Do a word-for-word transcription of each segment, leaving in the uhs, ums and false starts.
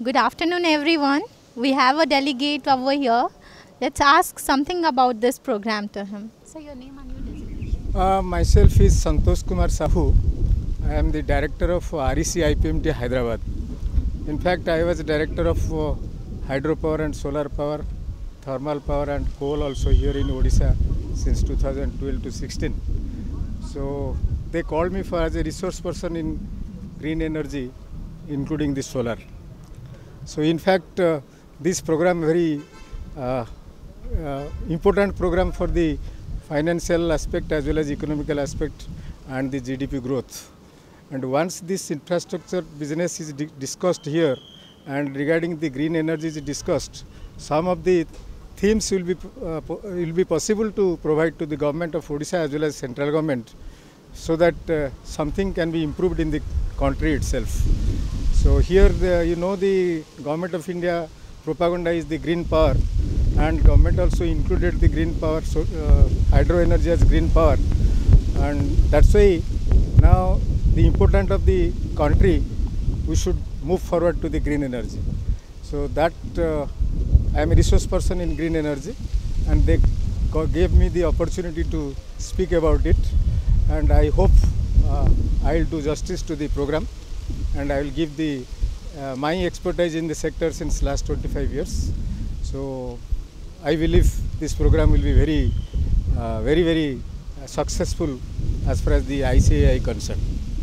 Good afternoon, everyone. We have a delegate over here. Let's ask something about this program to him. So, your name and your designation? Uh, myself is SANTOSH KUMAR SAHU. I am the director of R E C I P M T Hyderabad. In fact, I was director of uh, hydropower and solar power, thermal power and coal also here in Odisha since two thousand twelve to sixteen. So they called me for as a resource person in green energy, including the solar. So in fact, uh, this program very uh, uh, important program for the financial aspect as well as economical aspect and the G D P growth. And once this infrastructure business is di discussed here and regarding the green energy is discussed, some of the themes will be uh, will be possible to provide to the government of Odisha as well as central government, so that uh, something can be improved in the country itself. So here, the, you know, the government of India propaganda is the green power, and government also included the green power, so uh, hydro energy as green power, and that's why now the importance of the country, we should move forward to the green energy. So that uh, I am a resource person in green energy, and they gave me the opportunity to speak about it, and I hope uh, I will do justice to the program, and I will give the uh, my expertise in the sector since last twenty-five years. So I believe this program will be very, uh, very, very successful as far as the I C A I concerned.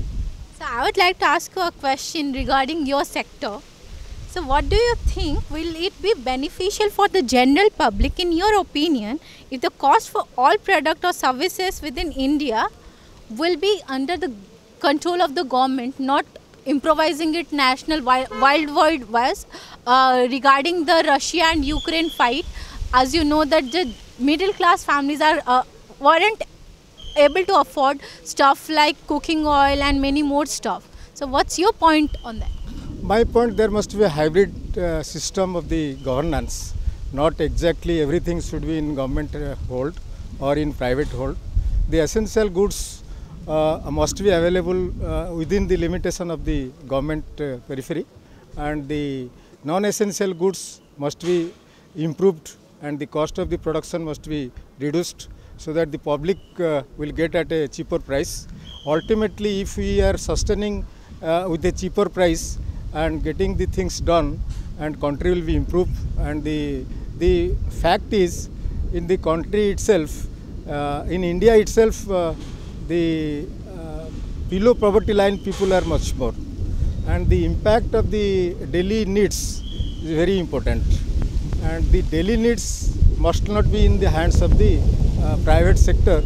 So, I would like to ask you a question regarding your sector. So, what do you think, will it be beneficial for the general public, in your opinion, if the cost for all product or services within India will be under the control of the government, not improvising it national wild, wild world west uh, regarding the Russia and Ukraine fight? As you know that the middle class families are uh, weren't able to afford stuff like cooking oil and many more stuff. So what's your point on that? My point, there must be a hybrid uh, system of the governance. Not exactly everything should be in government uh, hold or in private hold. The essential goods uh, must be available uh, within the limitation of the government uh, periphery, and the non-essential goods must be improved and the cost of the production must be reduced, so that the public uh, will get at a cheaper price. Ultimately, if we are sustaining uh, with a cheaper price and getting the things done, and country will be improved. And the the fact is, in the country itself, uh, in India itself, uh, the uh, below poverty line people are much more, and the impact of the daily needs is very important. And the daily needs must not be in the hands of the uh, private sector,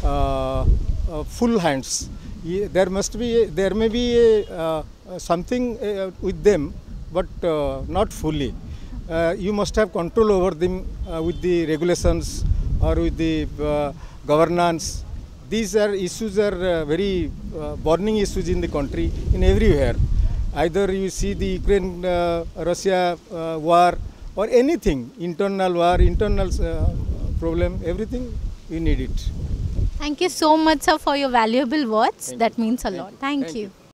uh, uh, full hands. There must be, a, there may be a, uh, something uh, with them, but uh, not fully. Uh, you must have control over them uh, with the regulations or with the uh, governance. These are issues are uh, very uh, burning issues in the country, in everywhere. Either you see the Ukraine, uh, Russia uh, war, or anything, internal war, internal uh, problem, everything, we need it. Thank you so much, sir, for your valuable words. Thank that you. means a Thank lot. you. Thank, Thank you. you.